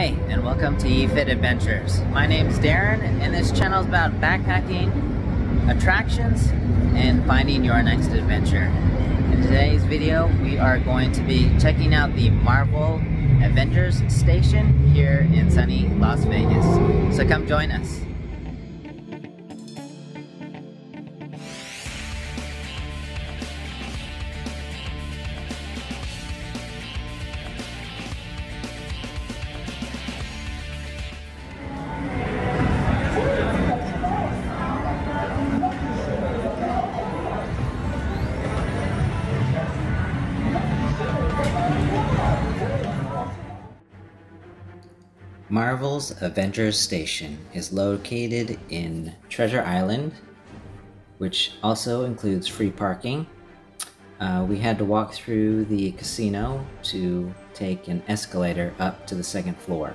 Hi, and welcome to YeeFit Adventures. My name is Darren, and this channel is about backpacking, attractions, and finding your next adventure. In today's video, we are going to be checking out the Marvel Avengers station here in sunny Las Vegas. So come join us. Marvel's Avengers Station is located in Treasure Island, which also includes free parking. We had to walk through the casino to take an escalator up to the second floor.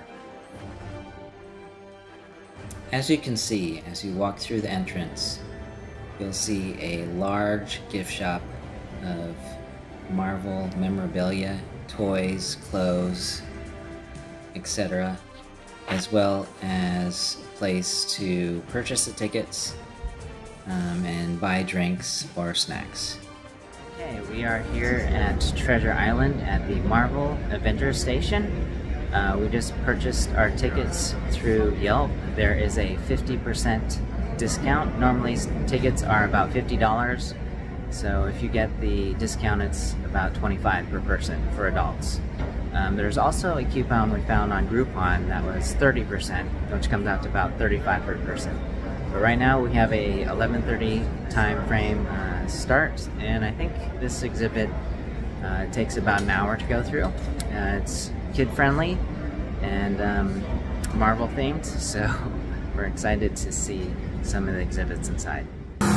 As you can see, as you walk through the entrance, you'll see a large gift shop of Marvel memorabilia, toys, clothes, etc., as well as a place to purchase the tickets and buy drinks or snacks. Okay, we are here at Treasure Island at the Marvel Avengers Station. We just purchased our tickets through Yelp. There is a 50% discount. Normally tickets are about $50, so if you get the discount it's about $25 per person for adults. There's also a coupon we found on Groupon that was 30%, which comes out to about $35 per person. But right now we have a 11:30 time frame start, and I think this exhibit takes about an hour to go through. It's kid friendly and Marvel themed, so we're excited to see some of the exhibits inside.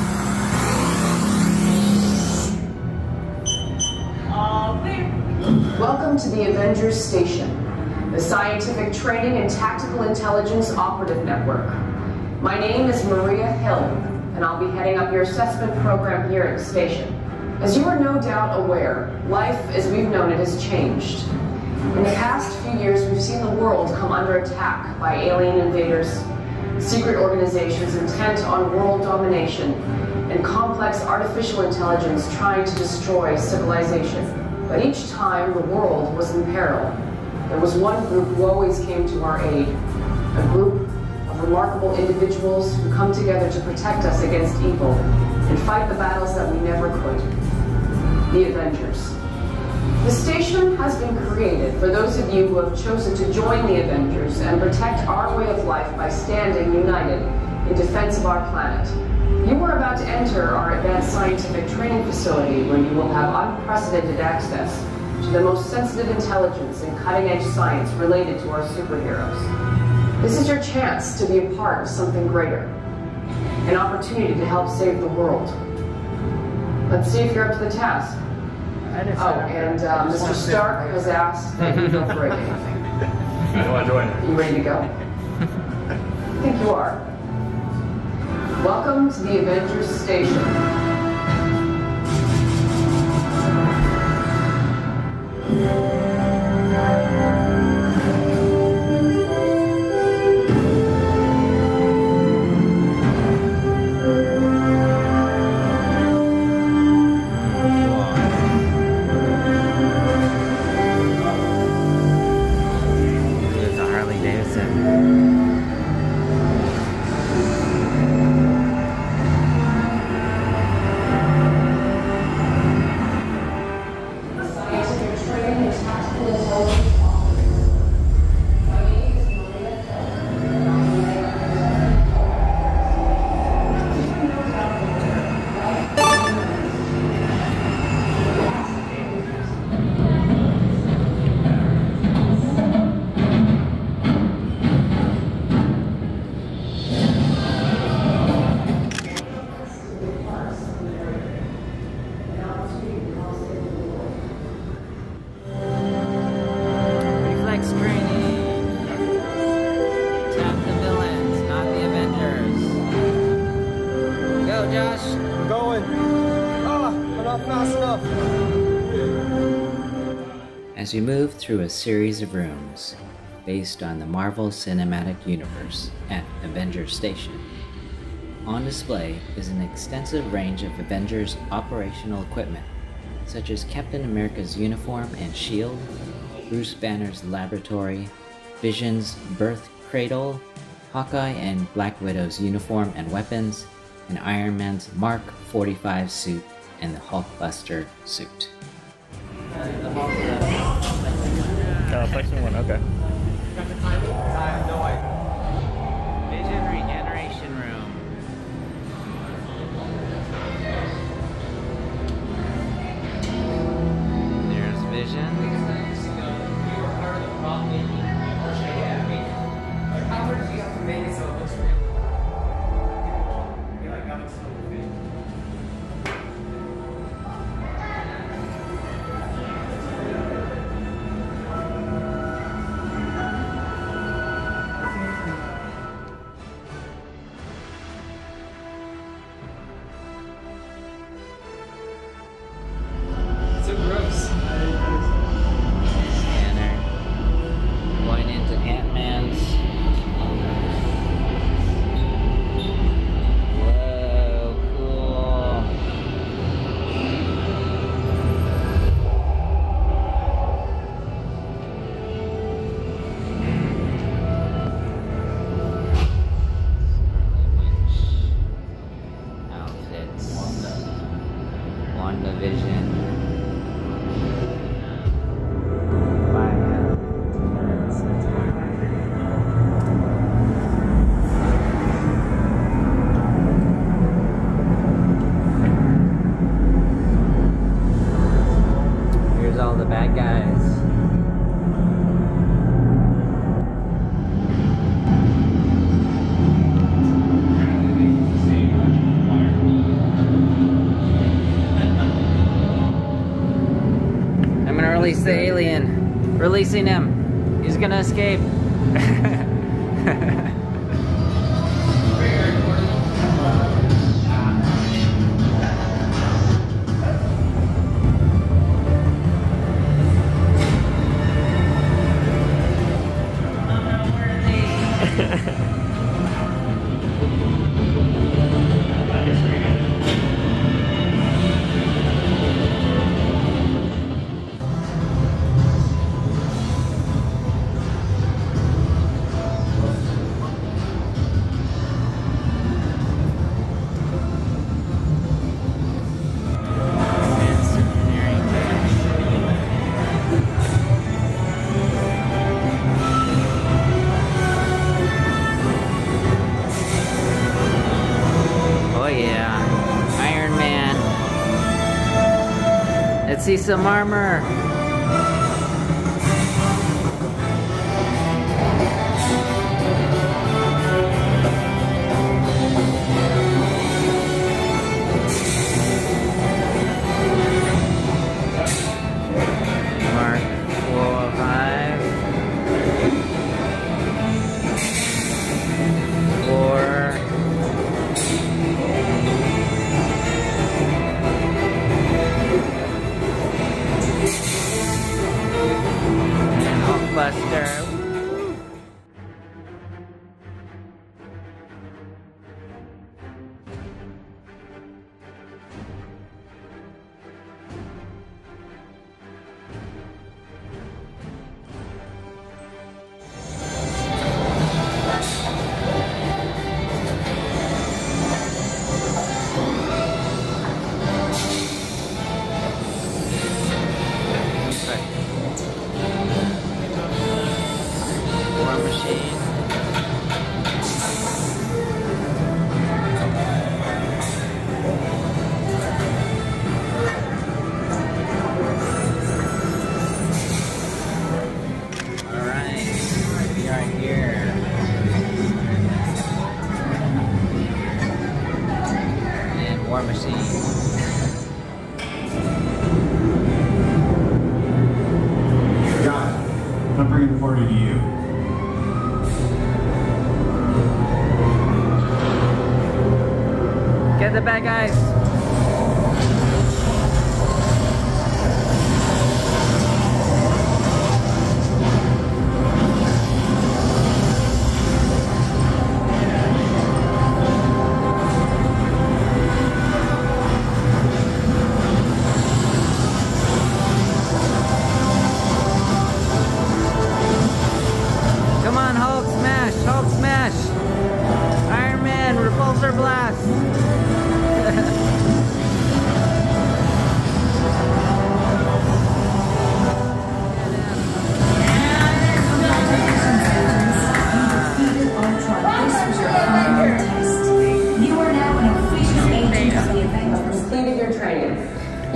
Welcome to the Avengers Station, the Scientific Training and Tactical Intelligence Operative Network. My name is Maria Hill, and I'll be heading up your assessment program here at the station. As you are no doubt aware, life as we've known it has changed. In the past few years, we've seen the world come under attack by alien invaders, secret organizations intent on world domination, and complex artificial intelligence trying to destroy civilization. But each time the world was in peril, there was one group who always came to our aid, a group of remarkable individuals who come together to protect us against evil and fight the battles that we never could, the Avengers. The station has been created for those of you who have chosen to join the Avengers and protect our way of life by standing united in defense of our planet. You are about to enter our advanced scientific training facility where you will have unprecedented access to the most sensitive intelligence and cutting-edge science related to our superheroes. This is your chance to be a part of something greater, an opportunity to help save the world. Let's see if you're up to the task. Oh, and Mr. Stark has asked that you don't break anything. I don't want to join it. You ready to go? I think you are. Welcome to the Avengers Station. As you move through a series of rooms, based on the Marvel Cinematic Universe at Avengers Station. On display is an extensive range of Avengers operational equipment, such as Captain America's uniform and shield, Bruce Banner's laboratory, Vision's birth cradle, Hawkeye and Black Widow's uniform and weapons, and Iron Man's Mark 45 suit and the Hulkbuster suit. Flexing one, okay. Vision regeneration room. There's Vision. So gross. Scanner. Going into Ant-Man's. Whoa, cool. Outfits. WandaVision. Here's all the bad guys. I'm gonna release the alien. Releasing him. He's gonna escape. Oh yeah, Iron Man. Let's see some armor. Mark 405. 4. Hulkbuster. War Machine. Alright, we are here. And War Machine. Got it. I'm bringing the party to you. Get the bad guys.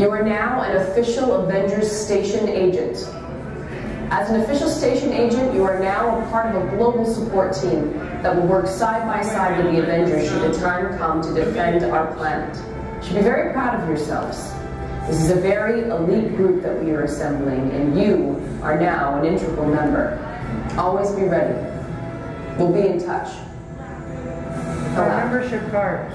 You are now an official Avengers Station agent. As an official station agent, you are now a part of a global support team that will work side by side with the Avengers should the time come to defend our planet. You should be very proud of yourselves. This is a very elite group that we are assembling, and you are now an integral member. Always be ready. We'll be in touch. Our membership card.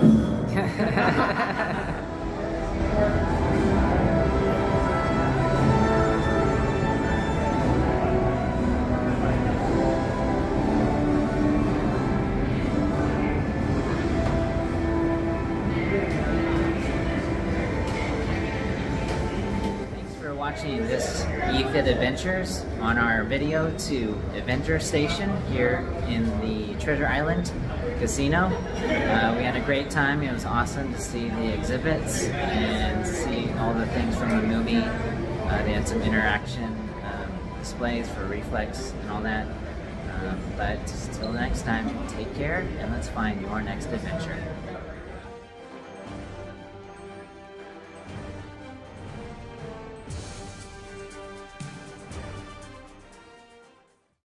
Watching this YeeFit Adventures on our video to Avengers Station here in the Treasure Island Casino. We had a great time. It was awesome to see the exhibits and see all the things from the movie. They had some interaction displays for reflex and all that. But till next time, take care and let's find your next adventure.